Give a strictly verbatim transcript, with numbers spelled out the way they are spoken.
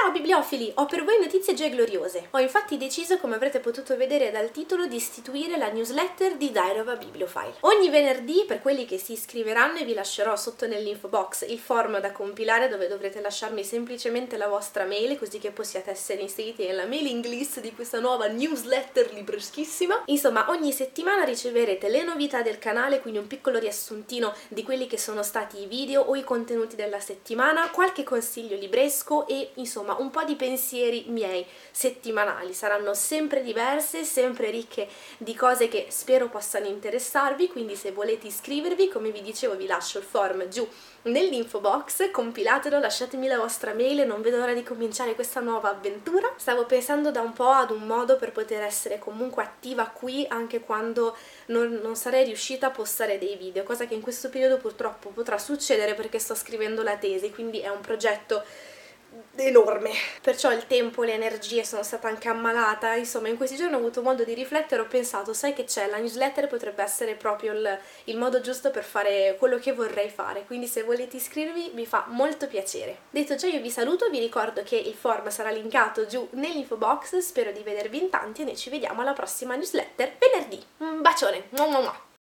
Ciao bibliofili, ho per voi notizie già gloriose. Ho infatti deciso, come avrete potuto vedere dal titolo, di istituire la newsletter di Diary of a Bibliophile. Ogni venerdì, per quelli che si iscriveranno, e vi lascerò sotto nell'info box il form da compilare dove dovrete lasciarmi semplicemente la vostra mail, così che possiate essere inseriti nella mailing list di questa nuova newsletter libreschissima. Insomma, ogni settimana riceverete le novità del canale, quindi un piccolo riassuntino di quelli che sono stati i video o i contenuti della settimana, qualche consiglio libresco e insomma un po' di pensieri miei settimanali. Saranno sempre diverse, sempre ricche di cose che spero possano interessarvi, quindi se volete iscrivervi, come vi dicevo, vi lascio il form giù nell'info box, compilatelo, lasciatemi la vostra mail e non vedo l'ora di cominciare questa nuova avventura. Stavo pensando da un po' ad un modo per poter essere comunque attiva qui anche quando non, non sarei riuscita a postare dei video, cosa che in questo periodo purtroppo potrà succedere perché sto scrivendo la tesi, quindi è un progetto enorme, perciò il tempo, le energie, sono stata anche ammalata, insomma in questi giorni ho avuto modo di riflettere, ho pensato, sai che c'è, la newsletter potrebbe essere proprio il, il modo giusto per fare quello che vorrei fare, quindi se volete iscrivervi mi fa molto piacere. Detto ciò, io vi saluto, vi ricordo che il form sarà linkato giù nell'info box, spero di vedervi in tanti e noi ci vediamo alla prossima newsletter venerdì. Un bacione! Mua mua mua.